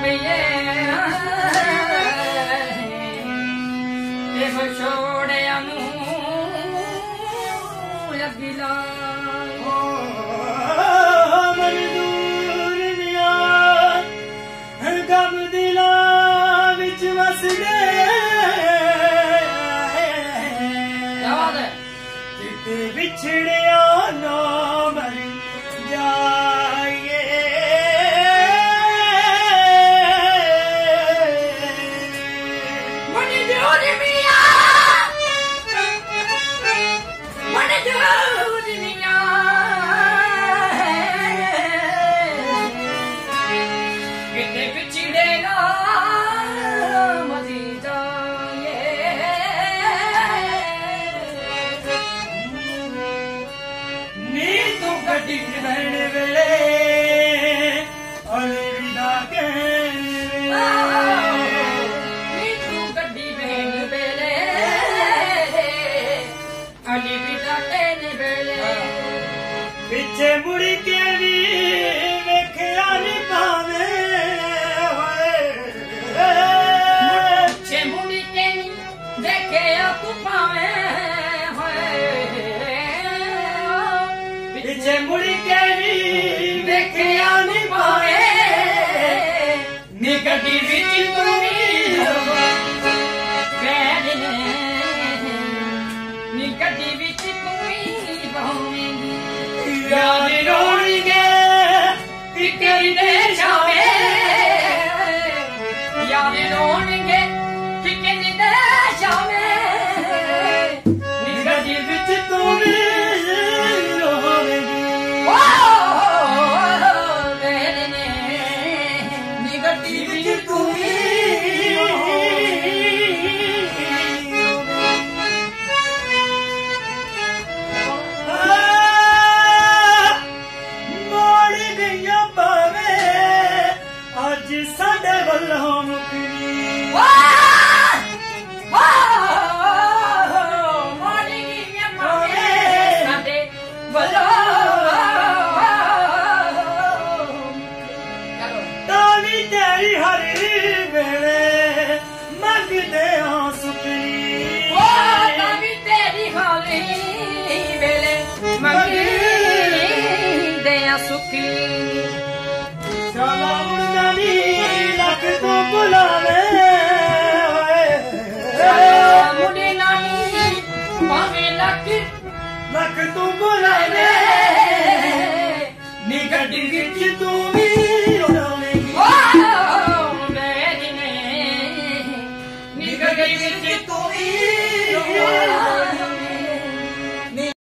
बिछड़िया ना मर जाए मन जोर मिया कितने बिछड़ेगा मरी जाए नी तू गड्डी बहन वेले अलविदा कहने नी तू गड्डी बहन वेले अलविदा कहने वेले पिछे मुड़ के भी वेखिया नी पावे पिछे मुड़ के नी वेखिया तू पावे पिछे मुड़ के भी वेखिया नी पावे नी गड्डी विच तू नी गड्डी विच तू पावेंगी याद रोणगे किकरी दे जावे याद रोणगे किकरी दे जावे नी गड्डी विच तू भी रोवेगी ओ मेरे ने नी गड्डी विच तू भी साडे वल्लों मुकरी मोड़ी गई पावे साडे वल्लों तावी तेरी हर वेले मंगदे हां सुखनी ओ तावी तेरी हाली वेले मंगदे हां सुखनी